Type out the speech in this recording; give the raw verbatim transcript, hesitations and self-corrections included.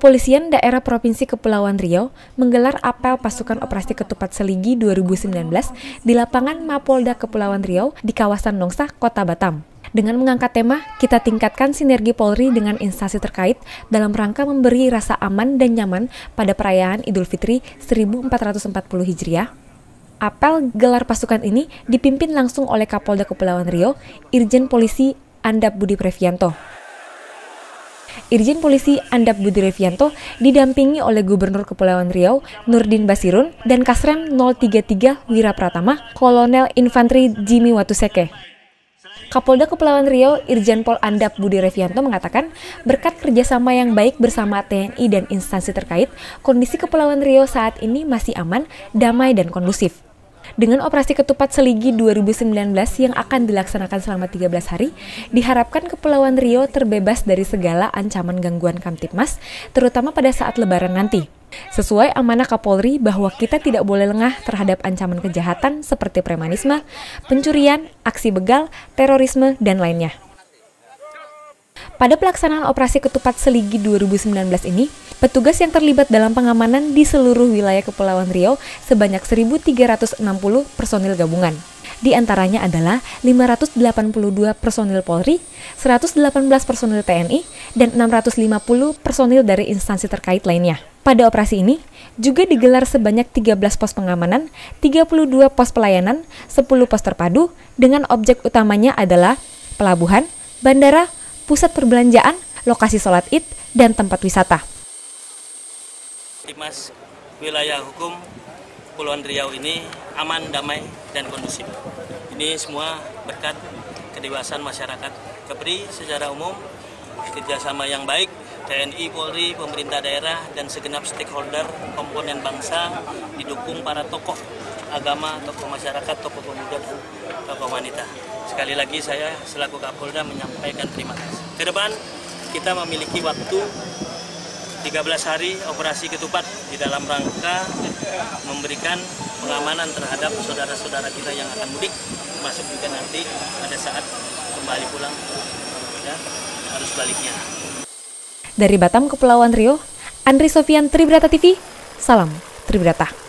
Kepolisian Daerah Provinsi Kepulauan Riau menggelar apel pasukan operasi ketupat seligi dua ribu sembilan belas di lapangan Mapolda Kepulauan Riau di kawasan Nongsa, Kota Batam. Dengan mengangkat tema, kita tingkatkan sinergi Polri dengan instansi terkait dalam rangka memberi rasa aman dan nyaman pada perayaan Idul Fitri seribu empat ratus empat puluh Hijriah. Apel gelar pasukan ini dipimpin langsung oleh Kapolda Kepulauan Riau, Irjen Polisi Andap Budi Previanto. Irjen Polisi Andap Budi Previanto didampingi oleh Gubernur Kepulauan Riau, Nurdin Basirun, dan Kasrem nol tiga tiga Wira Pratama, Kolonel Infantri Jimmy Watuseke. Kapolda Kepulauan Riau, Irjen Pol Andap Budi Previanto mengatakan, berkat kerjasama yang baik bersama T N I dan instansi terkait, kondisi Kepulauan Riau saat ini masih aman, damai, dan kondusif. Dengan operasi ketupat seligi dua ribu sembilan belas yang akan dilaksanakan selama tiga belas hari, diharapkan Kepulauan Riau terbebas dari segala ancaman gangguan Kamtibmas, terutama pada saat Lebaran nanti. Sesuai amanah Kapolri bahwa kita tidak boleh lengah terhadap ancaman kejahatan seperti premanisme, pencurian, aksi begal, terorisme, dan lainnya. Pada pelaksanaan operasi ketupat seligi dua ribu sembilan belas ini, petugas yang terlibat dalam pengamanan di seluruh wilayah Kepulauan Riau sebanyak seribu tiga ratus enam puluh personil gabungan. Di antaranya adalah lima ratus delapan puluh dua personil Polri, seratus delapan belas personil T N I, dan enam ratus lima puluh personil dari instansi terkait lainnya. Pada operasi ini, juga digelar sebanyak tiga belas pos pengamanan, tiga puluh dua pos pelayanan, sepuluh pos terpadu, dengan objek utamanya adalah pelabuhan, bandara, pusat perbelanjaan, lokasi sholat id, dan tempat wisata. Kamtibmas wilayah hukum Kepulauan Riau ini aman, damai, dan kondusif. Ini semua berkat kedewasaan masyarakat Kepri secara umum, kerjasama yang baik, T N I, Polri, pemerintah daerah, dan segenap stakeholder komponen bangsa, didukung para tokoh agama, tokoh masyarakat, tokoh pemuda, dan tokoh wanita. Sekali lagi saya selaku Kapolda menyampaikan terima kasih. Ke depan kita memiliki waktu tiga belas hari operasi ketupat di dalam rangka memberikan pengamanan terhadap saudara-saudara kita yang akan mudik, termasuk juga nanti pada saat kembali pulang, ya, harus baliknya. Dari Batam, Kepulauan Riau, Andri Sofian, Tribrata T V, salam Tribrata.